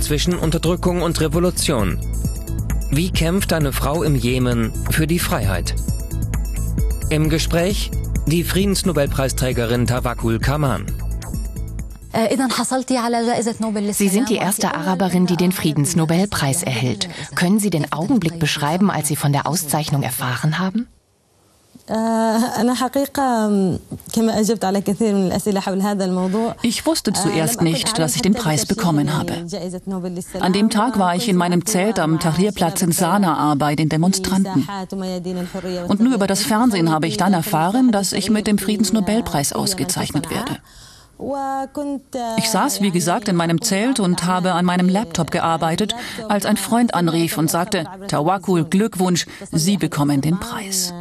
zwischen Unterdrückung und Revolution. Wie kämpft eine Frau im Jemen für die Freiheit? Im Gespräch die Friedensnobelpreisträgerin Tawakkul Karman. Sie sind die erste Araberin, die den Friedensnobelpreis erhält. Können Sie den Augenblick beschreiben, als Sie von der Auszeichnung erfahren haben? Ich wusste zuerst nicht, dass ich den Preis bekommen habe. An dem Tag war ich in meinem Zelt am Tahrirplatz in Sanaa bei den Demonstranten. Und nur über das Fernsehen habe ich dann erfahren, dass ich mit dem Friedensnobelpreis ausgezeichnet werde. Ich saß, wie gesagt, in meinem Zelt und habe an meinem Laptop gearbeitet, als ein Freund anrief und sagte: Tawakkul, Glückwunsch, Sie bekommen den Preis.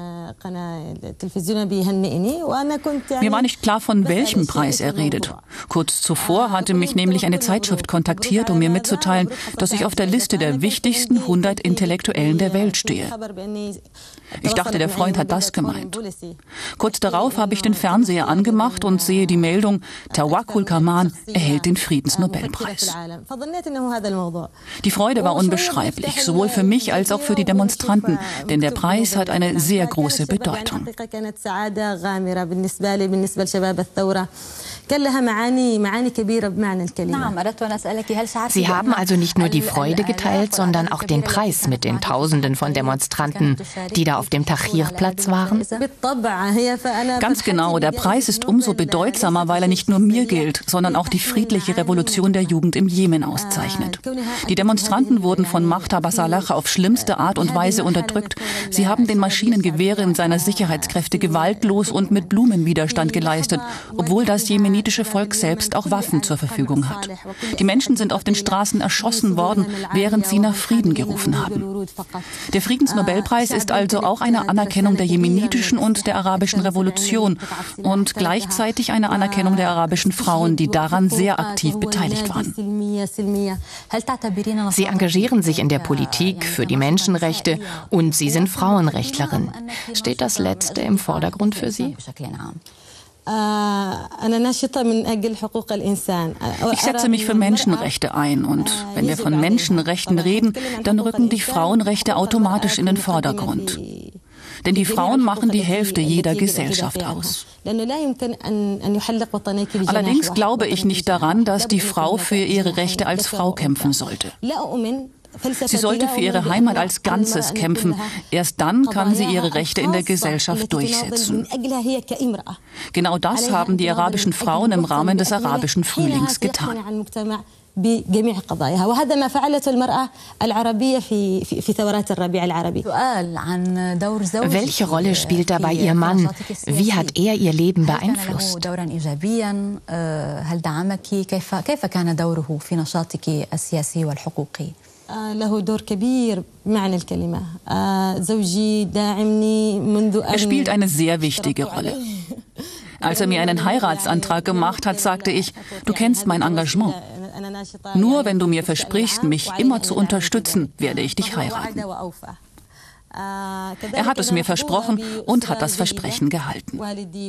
Mir war nicht klar, von welchem Preis er redet. Kurz zuvor hatte mich nämlich eine Zeitschrift kontaktiert, um mir mitzuteilen, dass ich auf der Liste der wichtigsten 100 Intellektuellen der Welt stehe. Ich dachte, der Freund hat das gemeint. Kurz darauf habe ich den Fernseher angemacht und sehe die Meldung: Tawakkul Karman erhält den Friedensnobelpreis. Die Freude war unbeschreiblich, sowohl für mich als auch für die Demonstranten, denn der Preis hat eine sehr große Bedeutung. Sie haben also nicht nur die Freude geteilt, sondern auch den Preis mit den Tausenden von Demonstranten, die da auf dem Tahrirplatz waren? Ganz genau, der Preis ist umso bedeutsamer, weil er nicht nur mir gilt, sondern auch die friedliche Revolution der Jugend im Jemen auszeichnet. Die Demonstranten wurden von Mahdi Saleh auf schlimmste Art und Weise unterdrückt. Sie haben den Maschinengewehre seiner Sicherheitskräfte gewaltlos und mit Blumen Widerstand geleistet, obwohl das jemenitische Volk selbst auch Waffen zur Verfügung hat. Die Menschen sind auf den Straßen erschossen worden, während sie nach Frieden gerufen haben. Der Friedensnobelpreis ist also auch eine Anerkennung der jemenitischen und der arabischen Revolution und gleichzeitig eine Anerkennung der arabischen Frauen, die daran sehr aktiv beteiligt waren. Sie engagieren sich in der Politik für die Menschenrechte und Sie sind Frauenrechtlerin. Steht das Letzte im Vordergrund für Sie? Ich setze mich für Menschenrechte ein und wenn wir von Menschenrechten reden, dann rücken die Frauenrechte automatisch in den Vordergrund. Denn die Frauen machen die Hälfte jeder Gesellschaft aus. Allerdings glaube ich nicht daran, dass die Frau für ihre Rechte als Frau kämpfen sollte. Sie sollte für ihre Heimat als Ganzes kämpfen. Erst dann kann sie ihre Rechte in der Gesellschaft durchsetzen. Genau das haben die arabischen Frauen im Rahmen des arabischen Frühlings getan. Welche Rolle spielt dabei Ihr Mann? Wie hat er Ihr Leben beeinflusst? Er spielt eine sehr wichtige Rolle. Als er mir einen Heiratsantrag gemacht hat, sagte ich: Du kennst mein Engagement. Nur wenn du mir versprichst, mich immer zu unterstützen, werde ich dich heiraten. Er hat es mir versprochen und hat das Versprechen gehalten.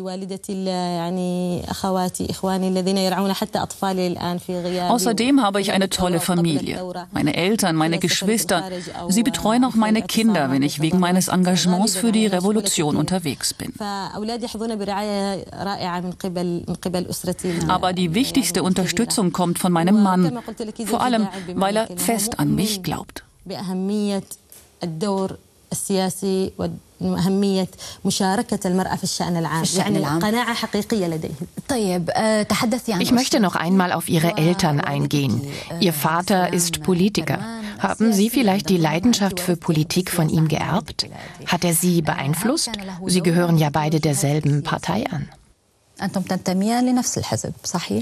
Außerdem habe ich eine tolle Familie. Meine Eltern, meine Geschwister. Sie betreuen auch meine Kinder, wenn ich wegen meines Engagements für die Revolution unterwegs bin. Aber die wichtigste Unterstützung kommt von meinem Mann. Vor allem, weil er fest an mich glaubt. السياسي وأهمية مشاركة المرأة في الشأن العام. قناعة حقيقية لديه. Ich möchte noch einmal auf Ihre Eltern eingehen. Ihr Vater ist Politiker. Haben Sie vielleicht die Leidenschaft für Politik von ihm geerbt? Hat er Sie beeinflusst? Sie gehören ja beide derselben Partei an. أنتم تنتميان لنفس الحزب، صحيح؟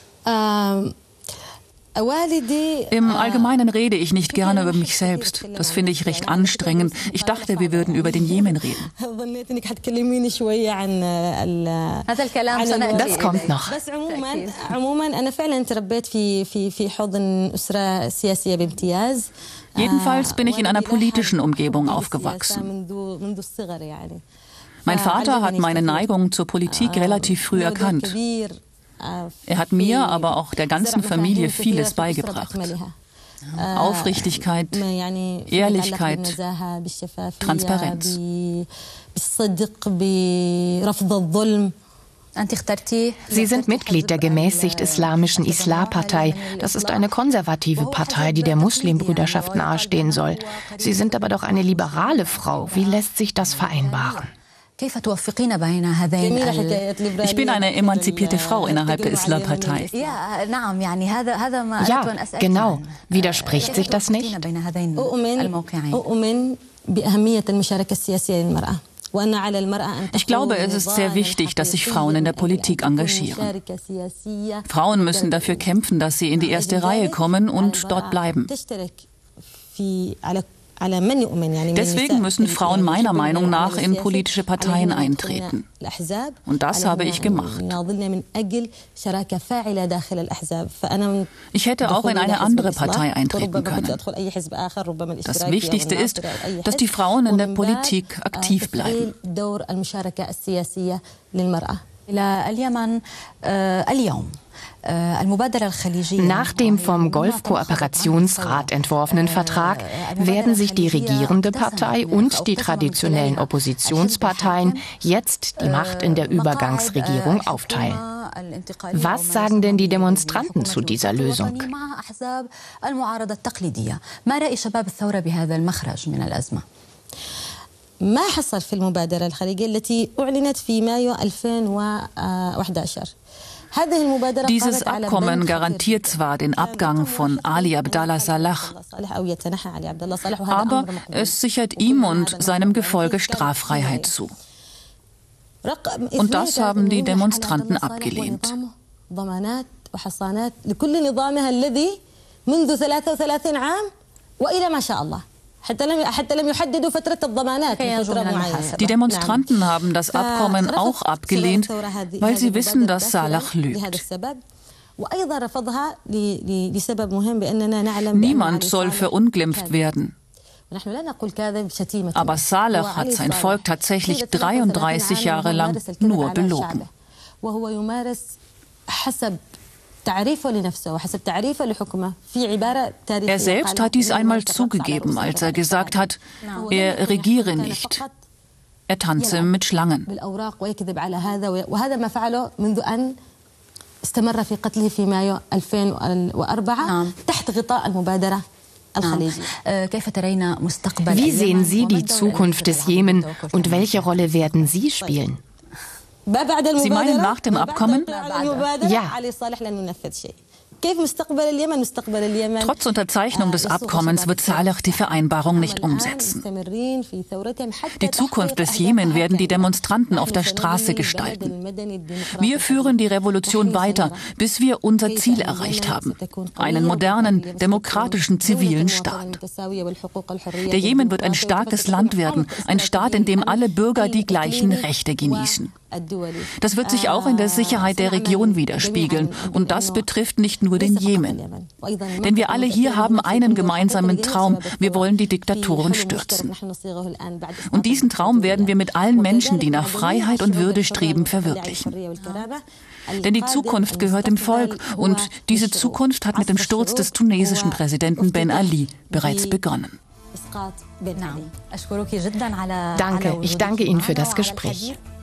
Im Allgemeinen rede ich nicht gerne über mich selbst. Das finde ich recht anstrengend. Ich dachte, wir würden über den Jemen reden. Das kommt noch. Jedenfalls bin ich in einer politischen Umgebung aufgewachsen. Mein Vater hat meine Neigung zur Politik relativ früh erkannt. Er hat mir, aber auch der ganzen Familie vieles beigebracht. Aufrichtigkeit, Ehrlichkeit, Transparenz. Sie sind Mitglied der gemäßigt islamischen Islah-Partei. Das ist eine konservative Partei, die der Muslimbrüderschaft nahestehen soll. Sie sind aber doch eine liberale Frau. Wie lässt sich das vereinbaren? Ich bin eine emanzipierte Frau innerhalb der Islah-Partei. Ja, genau. Widerspricht sich das nicht? Ich glaube, es ist sehr wichtig, dass sich Frauen in der Politik engagieren. Frauen müssen dafür kämpfen, dass sie in die erste Reihe kommen und dort bleiben. Deswegen müssen Frauen meiner Meinung nach in politische Parteien eintreten. Und das habe ich gemacht. Ich hätte auch in eine andere Partei eintreten können. Das Wichtigste ist, dass die Frauen in der Politik aktiv bleiben. Nach dem vom Golfkooperationsrat entworfenen Vertrag werden sich die regierende Partei und die traditionellen Oppositionsparteien jetzt die Macht in der Übergangsregierung aufteilen. Was sagen denn die Demonstranten zu dieser Lösung? ما حصل في المبادرة الخليجية التي أعلنت في مايو 2011. Dieses Abkommen garantiert zwar den Abgang von Ali Abdallah Saleh, aber es sichert ihm und seinem Gefolge Straffreiheit zu. Und das haben die Demonstranten abgelehnt. Die Demonstranten haben das Abkommen auch abgelehnt, weil sie wissen, dass Saleh lügt. Niemand soll verunglimpft werden. Aber Saleh hat sein Volk tatsächlich 33 Jahre lang nur belogen. Er selbst hat dies einmal zugegeben, als er gesagt hat, er regiere nicht. Er tanze mit Schlangen. Wie sehen Sie die Zukunft des Jemen und welche Rolle werden Sie spielen? Sie meinen nach dem Abkommen? Ja. Trotz Unterzeichnung des Abkommens wird Saleh die Vereinbarung nicht umsetzen. Die Zukunft des Jemen werden die Demonstranten auf der Straße gestalten. Wir führen die Revolution weiter, bis wir unser Ziel erreicht haben: einen modernen, demokratischen, zivilen Staat. Der Jemen wird ein starkes Land werden, ein Staat, in dem alle Bürger die gleichen Rechte genießen. Das wird sich auch in der Sicherheit der Region widerspiegeln. Und das betrifft nicht nur den Jemen. Denn wir alle hier haben einen gemeinsamen Traum. Wir wollen die Diktatoren stürzen. Und diesen Traum werden wir mit allen Menschen, die nach Freiheit und Würde streben, verwirklichen. Denn die Zukunft gehört dem Volk. Und diese Zukunft hat mit dem Sturz des tunesischen Präsidenten Ben Ali bereits begonnen. Danke, ich danke Ihnen für das Gespräch.